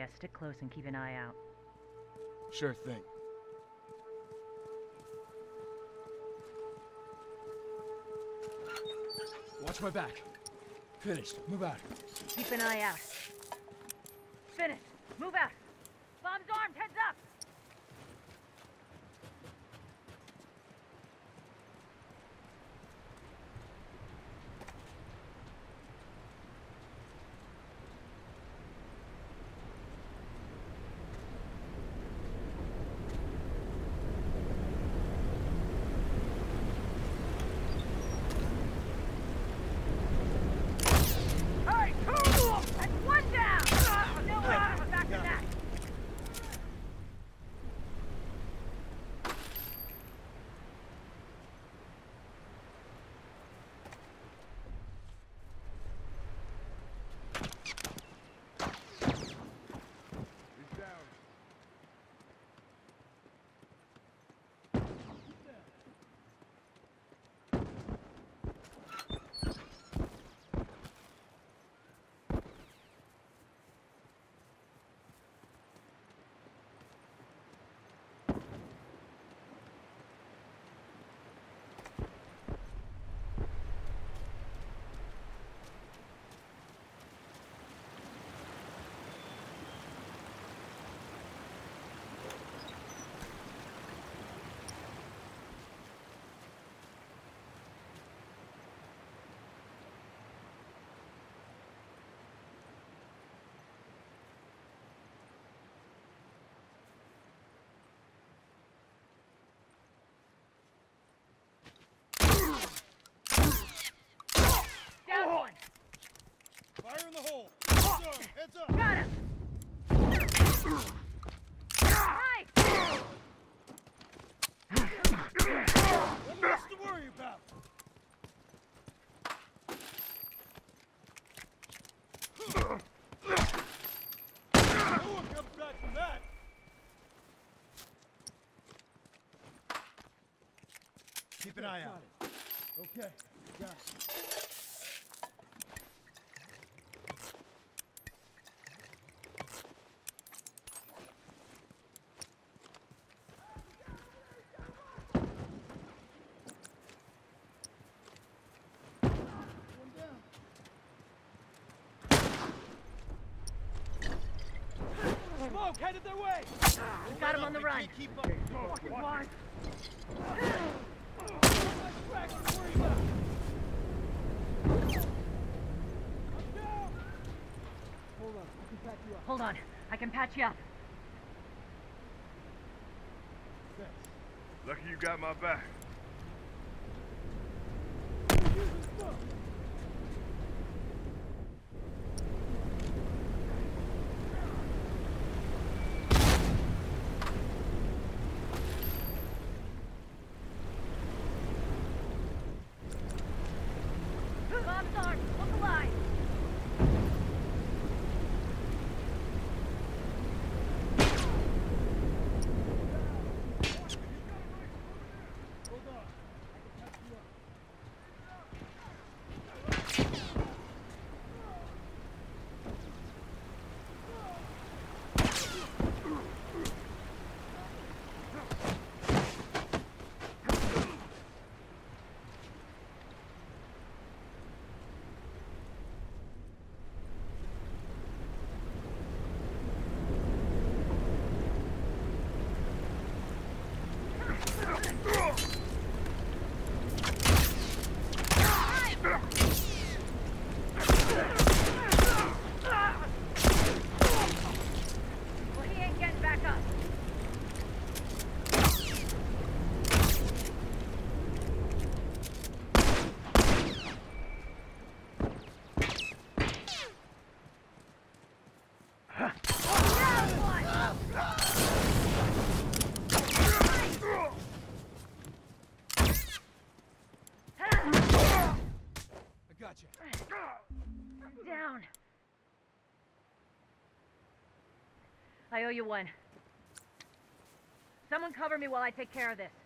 stick close and keep an eye out. Sure thing. Watch my back. Finished. Move out. Keep an eye out. Finished. Move out. Bomb's armed. Heads up. Fire in the hole! Heads up! Got him! Right! Nothing else to worry about! No one comes back from that! Keep an eye out. Okay, got it. Smoke headed their way! We got him on the run. Keep up. Fucking line! Hold on. I can patch you up. Lucky you got my back. Bomb's armed. Look alive. Down. I owe you one. Someone cover me while I take care of this.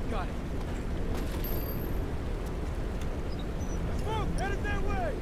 Got it. Smoke headed their way!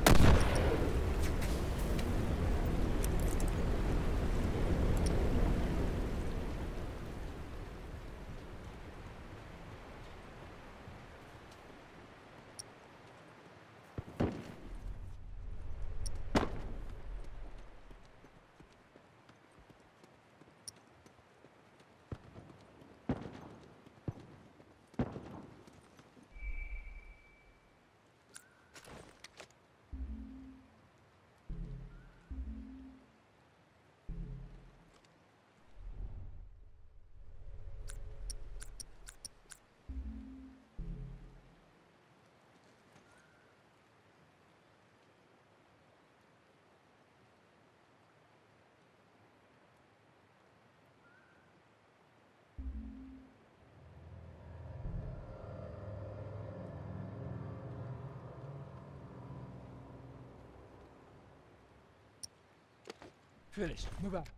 Finished. Move out.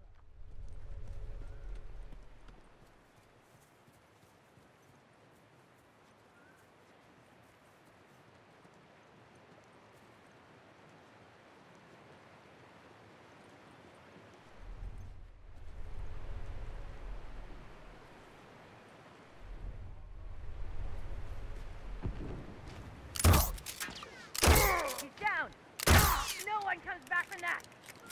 He's down! No one comes back from that!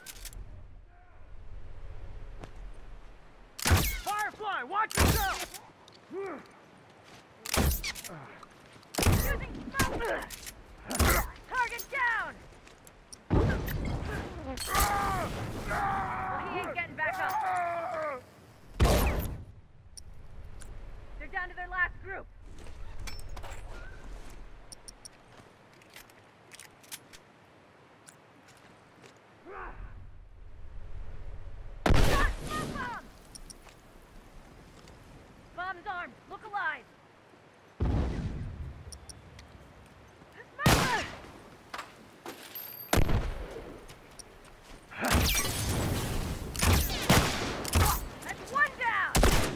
Firefly, watch yourself! Using smoke! Target down! Well, he ain't getting back up. They're down to their last group. Got smoke bomb! Bomb's armed. Look alive. Smoke! That's one down!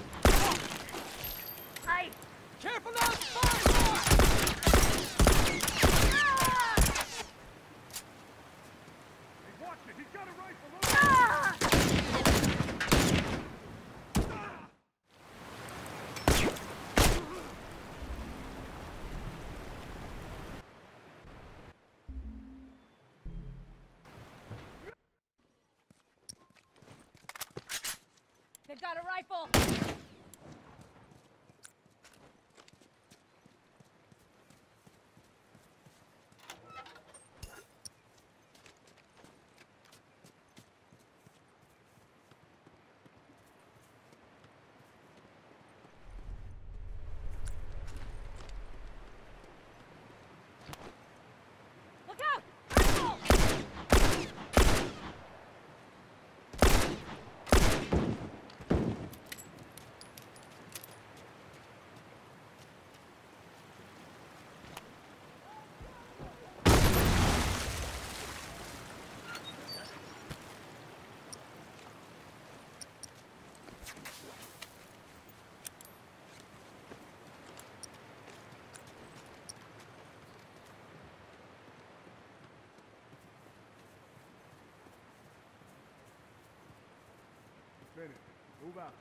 Ice! Careful now, Firefly! Ah! Hey, watch it, he's got a rifle! Ah! They've got a rifle! Look out! Rifle! Finished. Move out.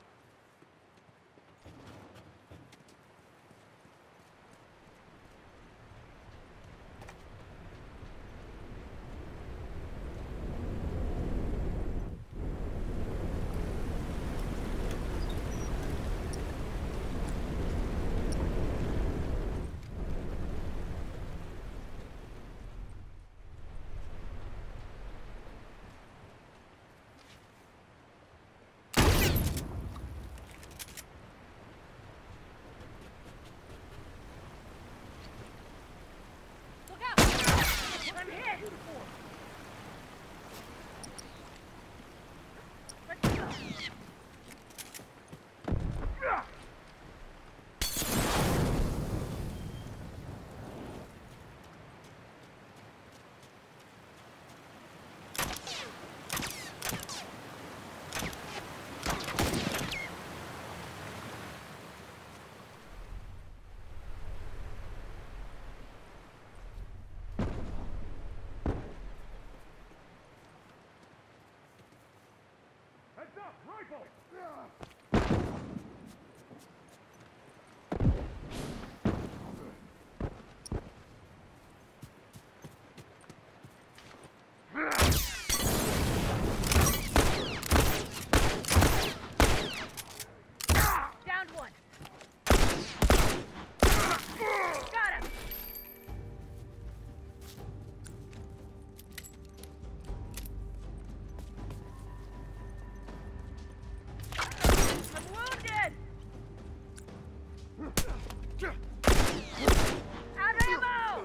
Out of ammo!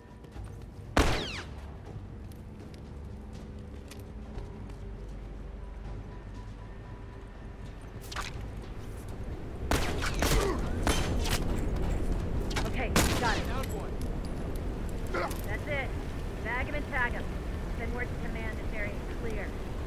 Okay, got it. Down one. That's it. Bag him and tag him. Send word to command this area is clear.